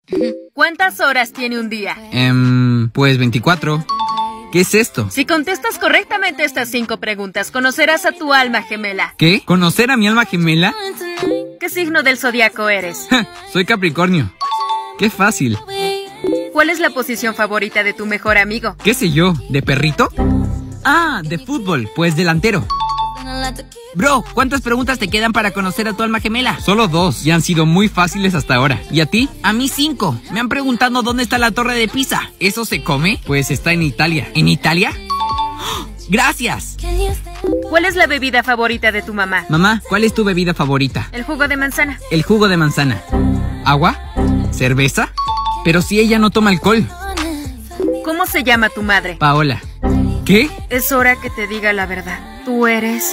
¿Cuántas horas tiene un día? Pues 24. ¿Qué es esto? Si contestas correctamente estas 5 preguntas, conocerás a tu alma gemela. ¿Qué? ¿Conocer a mi alma gemela? ¿Qué signo del zodiaco eres? Soy Capricornio. ¡Qué fácil! ¿Cuál es la posición favorita de tu mejor amigo? ¿Qué sé yo? ¿De perrito? Ah, de fútbol, pues delantero. Bro, ¿cuántas preguntas te quedan para conocer a tu alma gemela? Solo 2 y han sido muy fáciles hasta ahora. ¿Y a ti? A mí 5. Me han preguntado dónde está la torre de Pisa. ¿Eso se come? Pues está en Italia. ¿En Italia? ¡Oh! ¡Gracias! ¿Cuál es la bebida favorita de tu mamá? Mamá, ¿cuál es tu bebida favorita? El jugo de manzana. El jugo de manzana. ¿Agua? ¿Cerveza? Pero si ella no toma alcohol. ¿Cómo se llama tu madre? Paola. ¿Qué? Es hora que te diga la verdad. Tú eres...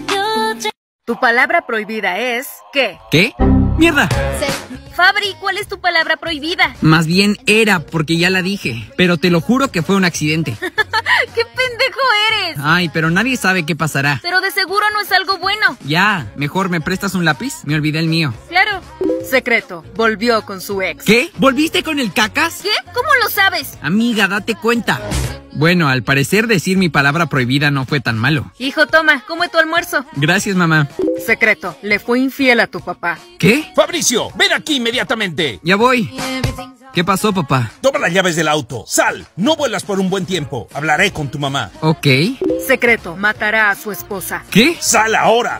Tu palabra prohibida es... ¿qué? ¿Qué? ¡Mierda! Fabri, ¿cuál es tu palabra prohibida? Más bien era, porque ya la dije. Pero te lo juro que fue un accidente. ¡Qué pendejo eres! Ay, pero nadie sabe qué pasará. Pero de seguro no es algo bueno. Ya, mejor me prestas un lápiz. Me olvidé el mío. Claro. Secreto, volvió con su ex. ¿Qué? ¿Volviste con el cacas? ¿Qué? ¿Cómo lo sabes? Amiga, date cuenta. Bueno, al parecer decir mi palabra prohibida no fue tan malo. Hijo, toma, come tu almuerzo. Gracias, mamá. Secreto, le fue infiel a tu papá. ¿Qué? Fabricio, ven aquí inmediatamente. Ya voy. ¿Qué pasó, papá? Toma las llaves del auto. Sal, no vuelas por un buen tiempo. Hablaré con tu mamá. Ok. Secreto, matará a su esposa. ¿Qué? Sal ahora.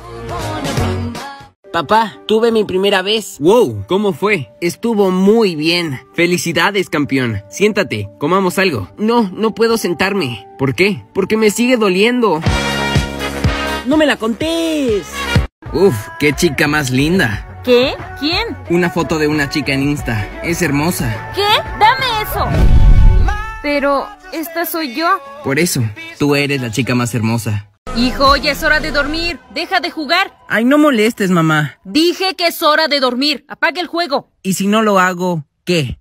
Papá, tuve mi primera vez. Wow, ¿cómo fue? Estuvo muy bien. Felicidades, campeón. Siéntate, comamos algo. No puedo sentarme. ¿Por qué? Porque me sigue doliendo. ¡No me la contés! Uf, qué chica más linda. ¿Qué? ¿Quién? Una foto de una chica en Insta. Es hermosa. ¿Qué? ¡Dame eso! Pero, esta soy yo. Por eso, tú eres la chica más hermosa. Hijo, ya es hora de dormir. Deja de jugar. Ay, no molestes, mamá. Dije que es hora de dormir. Apaga el juego. ¿Y si no lo hago, qué?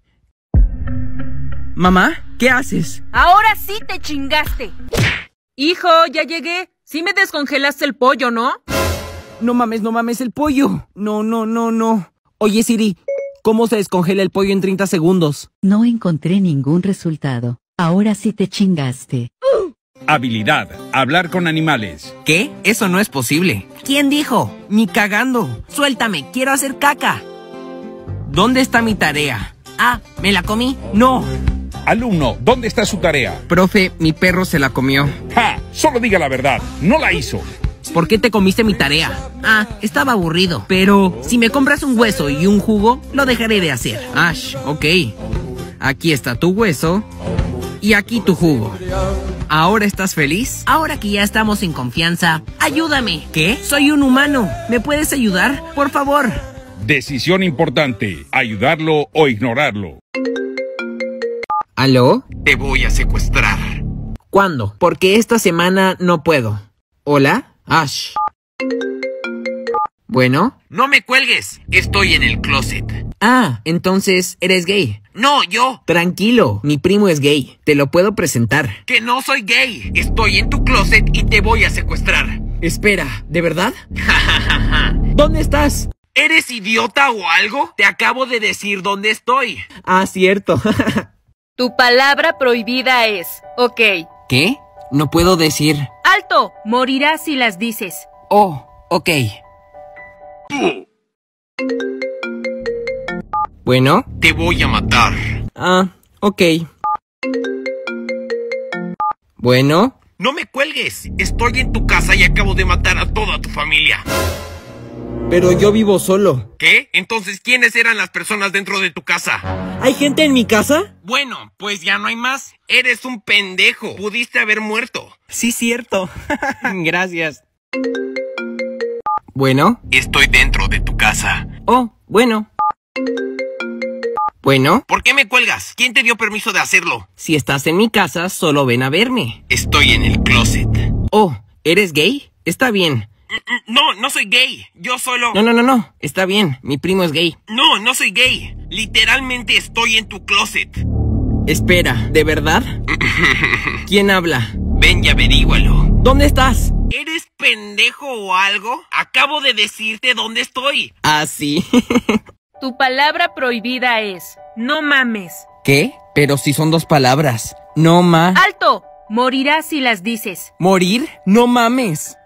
Mamá, ¿qué haces? Ahora sí te chingaste. Hijo, ya llegué. Sí me descongelaste el pollo, ¿no? No mames el pollo. No. Oye, Siri, ¿cómo se descongela el pollo en 30 segundos? No encontré ningún resultado. Ahora sí te chingaste. Habilidad, hablar con animales. ¿Qué? Eso no es posible. ¿Quién dijo? Ni cagando. Suéltame, quiero hacer caca. ¿Dónde está mi tarea? Ah, ¿me la comí? No. Alumno, ¿dónde está su tarea? Profe, mi perro se la comió. ¡Ja! Solo diga la verdad, no la hizo. ¿Por qué te comiste mi tarea? Ah, estaba aburrido. Pero si me compras un hueso y un jugo, lo dejaré de hacer. Ash, ok. Aquí está tu hueso y aquí tu jugo. ¿Ahora estás feliz? Ahora que ya estamos en confianza, ayúdame. ¿Qué? Soy un humano. ¿Me puedes ayudar? Por favor. Decisión importante, ayudarlo o ignorarlo. ¿Aló? Te voy a secuestrar. ¿Cuándo? Porque esta semana no puedo. ¿Hola? Ash. Bueno. No me cuelgues. Estoy en el closet. Ah, entonces eres gay. No, yo. Tranquilo, mi primo es gay. Te lo puedo presentar. Que no soy gay. Estoy en tu closet y te voy a secuestrar. Espera, ¿de verdad? ¿Dónde estás? ¿Eres idiota o algo? Te acabo de decir dónde estoy. Ah, cierto. Tu palabra prohibida es... ok. ¿Qué? No puedo decir... ¡Alto! Morirás si las dices. Oh, ok. Bueno. Te voy a matar. Ah, ok. Bueno. No me cuelgues. Estoy en tu casa y acabo de matar a toda tu familia. Pero yo vivo solo. ¿Qué? Entonces, ¿quiénes eran las personas dentro de tu casa? ¿Hay gente en mi casa? Bueno, pues ya no hay más. Eres un pendejo. Pudiste haber muerto. Sí, cierto. Gracias. Bueno. Estoy dentro de tu casa. Oh, bueno. Bueno. ¿Por qué me cuelgas? ¿Quién te dio permiso de hacerlo? Si estás en mi casa, solo ven a verme. Estoy en el closet. Oh, ¿eres gay? Está bien. No soy gay. Yo solo... No. Está bien. Mi primo es gay. No soy gay. Literalmente estoy en tu closet. Espera, ¿de verdad? ¿Quién habla? Ven y averígualo. ¿Dónde estás? ¿Eres pendejo o algo? Acabo de decirte dónde estoy. Ah, sí. Tu palabra prohibida es no mames. ¿Qué? Pero si son 2 palabras. No ¡Alto! Morirás si las dices. ¿Morir? No mames.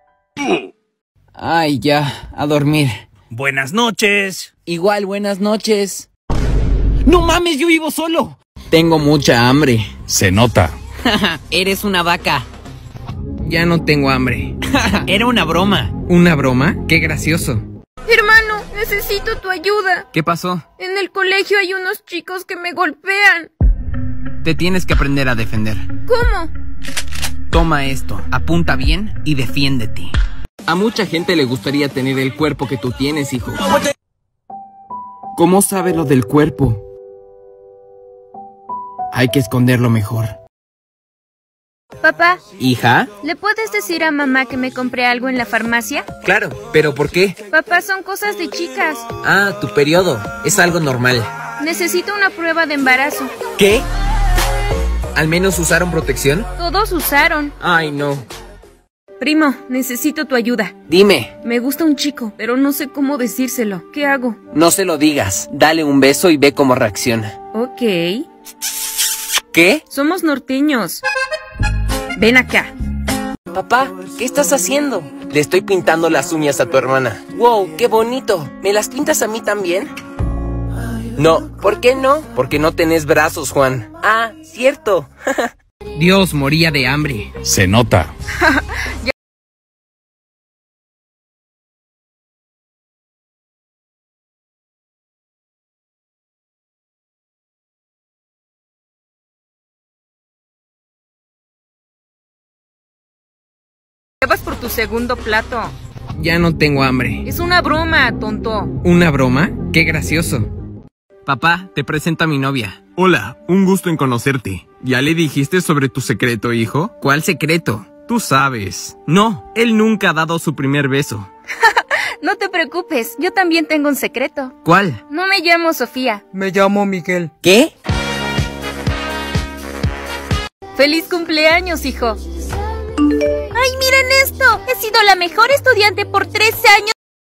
Ay, ya, a dormir. Buenas noches. Igual, buenas noches. ¡No mames, yo vivo solo! Tengo mucha hambre. Se nota. Eres una vaca. Ya no tengo hambre. Era una broma. ¿Una broma? Qué gracioso. Hermano, necesito tu ayuda. ¿Qué pasó? En el colegio hay unos chicos que me golpean. Te tienes que aprender a defender. ¿Cómo? Toma esto, apunta bien y defiéndete. A mucha gente le gustaría tener el cuerpo que tú tienes, hijo. ¿Cómo sabe lo del cuerpo? Hay que esconderlo mejor. Papá, ¿Hija? ¿le puedes decir a mamá que me compré algo en la farmacia? Claro, ¿pero por qué? Papá, son cosas de chicas. Ah, tu periodo. Es algo normal. Necesito una prueba de embarazo. ¿Qué? ¿Al menos usaron protección? Todos usaron. Ay, no. Primo, necesito tu ayuda. Dime. Me gusta un chico, pero no sé cómo decírselo. ¿Qué hago? No se lo digas. Dale un beso y ve cómo reacciona. Ok. ¿Qué? Somos norteños. Ven acá. Papá, ¿qué estás haciendo? Le estoy pintando las uñas a tu hermana. ¡Wow! ¡Qué bonito! ¿Me las pintas a mí también? No, ¿por qué no? Porque no tenés brazos, Juan. Ah, cierto. Dios, moría de hambre. Se nota. Ya vas por tu segundo plato. Ya no tengo hambre. Es una broma, tonto. ¿Una broma? ¡Qué gracioso! Papá, te presento a mi novia. Hola, un gusto en conocerte. ¿Ya le dijiste sobre tu secreto, hijo? ¿Cuál secreto? Tú sabes. No, él nunca ha dado su primer beso. No te preocupes, yo también tengo un secreto. ¿Cuál? No me llamo Sofía. Me llamo Miguel. ¿Qué? ¡Feliz cumpleaños, hijo! ¡Ay, miren esto! He sido la mejor estudiante por 3 años.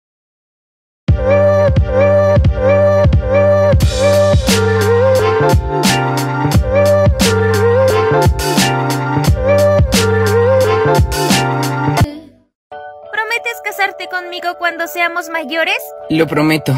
¿Prometes casarte conmigo cuando seamos mayores? Lo prometo.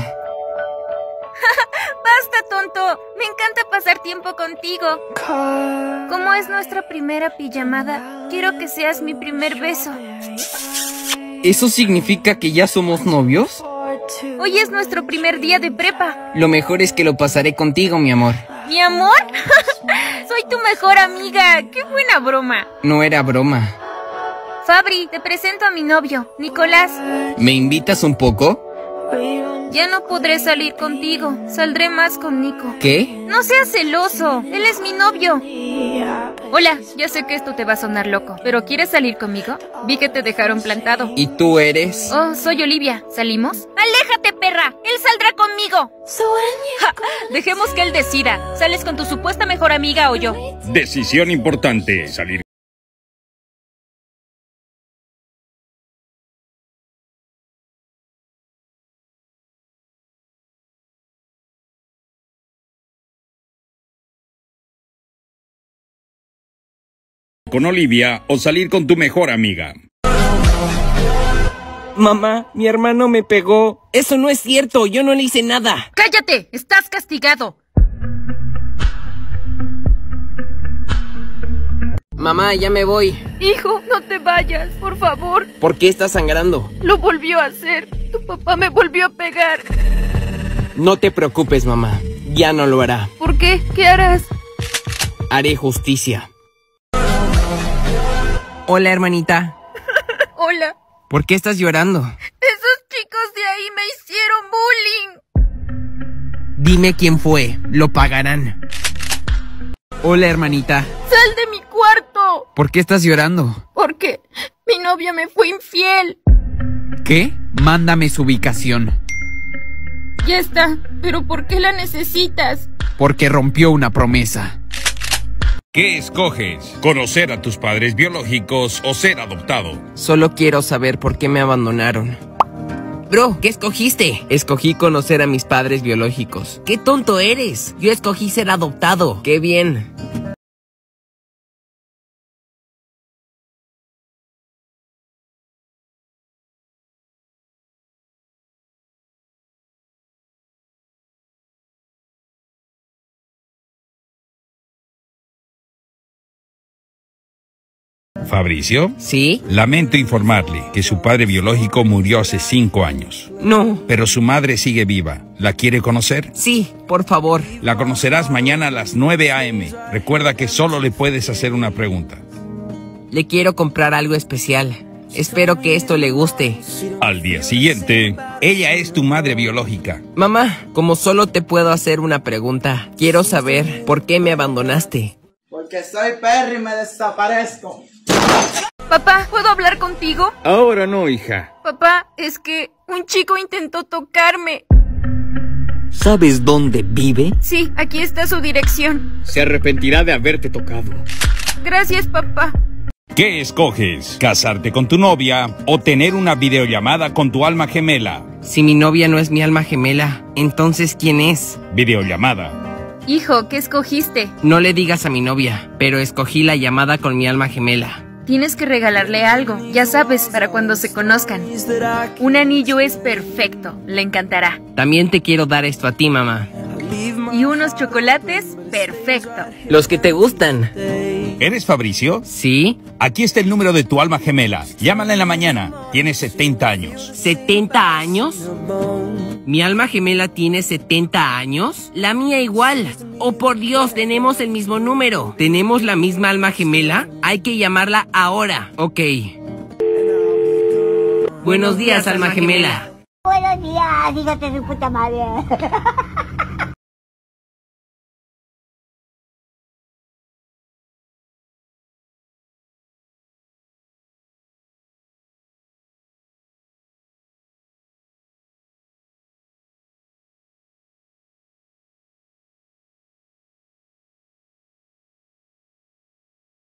Basta, tonto. Me encanta pasar tiempo contigo. Como es nuestra primera pijamada, quiero que seas mi primer beso. ¿Eso significa que ya somos novios? Hoy es nuestro primer día de prepa. Lo mejor es que lo pasaré contigo, mi amor. ¿Mi amor? Soy tu mejor amiga. ¡Qué buena broma! No era broma. Fabri, te presento a mi novio, Nicolás. ¿Me invitas un poco? Ya no podré salir contigo. Saldré más con Nico. ¿Qué? No seas celoso. Él es mi novio. Hola, ya sé que esto te va a sonar loco, pero ¿quieres salir conmigo? Vi que te dejaron plantado. ¿Y tú eres? Oh, soy Olivia. ¿Salimos? ¡Aléjate, perra! ¡Él saldrá conmigo! Ja, dejemos que él decida. ¿Sales con tu supuesta mejor amiga o yo? Decisión importante. Salir. Con Olivia o salir con tu mejor amiga. Mamá, mi hermano me pegó. Eso no es cierto, yo no le hice nada. ¡Cállate! ¡Estás castigado! Mamá, ya me voy. Hijo, no te vayas, por favor. ¿Por qué estás sangrando? Lo volvió a hacer. Tu papá me volvió a pegar. No te preocupes, mamá. Ya no lo hará. ¿Por qué? ¿Qué harás? Haré justicia. Hola, hermanita. Hola. ¿Por qué estás llorando? Esos chicos de ahí me hicieron bullying. Dime quién fue. Lo pagarán. Hola, hermanita. ¡Sal de mi cuarto! ¿Por qué estás llorando? Porque mi novia me fue infiel. ¿Qué? Mándame su ubicación. Ya está. ¿Pero por qué la necesitas? Porque rompió una promesa. ¿Qué escoges? ¿Conocer a tus padres biológicos o ser adoptado? Solo quiero saber por qué me abandonaron. Bro, ¿qué escogiste? Escogí conocer a mis padres biológicos. ¡Qué tonto eres! Yo escogí ser adoptado. ¡Qué bien! ¿Fabricio? ¿Sí? Lamento informarle que su padre biológico murió hace 5 años. No. Pero su madre sigue viva. ¿La quiere conocer? Sí, por favor. La conocerás mañana a las 9 a.m. Recuerda que solo le puedes hacer una pregunta. Le quiero comprar algo especial. Espero que esto le guste. Al día siguiente, ella es tu madre biológica. Mamá, como solo te puedo hacer una pregunta, quiero saber por qué me abandonaste. Porque soy perro y me desaparezco. Papá, ¿puedo hablar contigo? Ahora no, hija. Papá, es que un chico intentó tocarme. ¿Sabes dónde vive? Sí, aquí está su dirección. Se arrepentirá de haberte tocado. Gracias, papá. ¿Qué escoges? ¿Casarte con tu novia o tener una videollamada con tu alma gemela? Si mi novia no es mi alma gemela, entonces ¿quién es? Videollamada. Hijo, ¿qué escogiste? No le digas a mi novia, pero escogí la llamada con mi alma gemela. Tienes que regalarle algo, ya sabes, para cuando se conozcan. Un anillo es perfecto, le encantará. También te quiero dar esto a ti, mamá. Y unos chocolates, perfecto. Los que te gustan. ¿Eres Fabricio? ¿Sí? Aquí está el número de tu alma gemela. Llámala en la mañana. Tienes 70 años. ¿70 años? ¿Mi alma gemela tiene 70 años? La mía igual. Oh, por Dios, tenemos el mismo número. ¿Tenemos la misma alma gemela? Hay que llamarla ahora. Ok. Buenos días, alma gemela. Buenos días, híjate de puta madre.